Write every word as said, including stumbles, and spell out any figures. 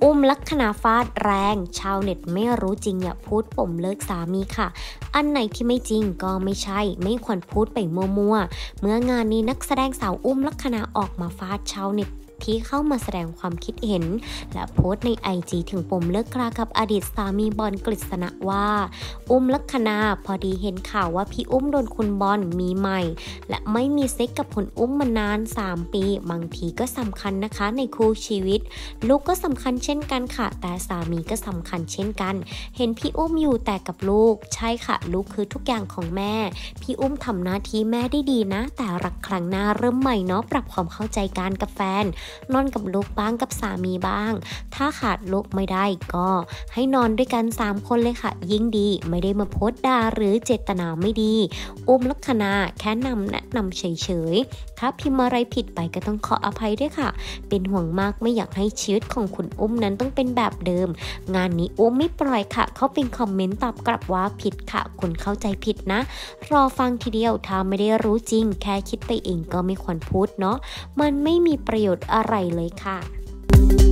อุ้มลัคนาฟาดแรงชาวเน็ตไม่รู้จริงอย่าพูดปมเลิกสามีค่ะอันไหนที่ไม่จริงก็ไม่ใช่ไม่ควรพูดไปมั่วๆเมื่องานนี้นักแสดงสาวอุ้มลัคนาออกมาฟาดชาวเน็ตที่เข้ามาแสดงความคิดเห็นและโพสต์ใน ไอ จี ถึงปมเลิกรากับอดีตสามีบอลกฤษณะว่าอุ้มลัคนาพอดีเห็นข่าวว่าพี่อุ้มโดนคุณบอลมีใหม่และไม่มีเซ็กกับคุณอุ้มมานานสามปีบางทีก็สำคัญนะคะในคู่ชีวิตลูกก็สำคัญเช่นกันค่ะแต่สามีก็สำคัญเช่นกันเห็นพี่อุ้มอยู่แต่กับลูกใช่ค่ะลูกคือทุกอย่างของแม่พี่อุ้มทำหน้าที่แม่ได้ดีนะแต่รักครั้งหน้าเริ่มใหม่เนาะปรับความเข้าใจกันกับแฟนนอนกับลูกบ้างกับสามีบ้างถ้าขาดลูกไม่ได้ก็ให้นอนด้วยกันสามคนเลยค่ะยิ่งดีไม่ได้มาโพสต์ด่าหรือเจตนาไม่ดีอุ้มลัคนาแค่นำแนะนำเฉยๆถ้าพิมพ์อะไรผิดไปก็ต้องขออภัยด้วยค่ะเป็นห่วงมากไม่อยากให้ชีวิตของคุณอุ้มนั้นต้องเป็นแบบเดิมงานนี้อุ้มไม่ปล่อยค่ะเขาเป็นคอมเมนต์ตอบกลับว่าผิดค่ะคุณเข้าใจผิดนะรอฟังทีเดียวถ้าไม่ได้รู้จริงแค่คิดไปเองก็ไม่ควรพูดเนาะมันไม่มีประโยชน์อะไรเลยค่ะ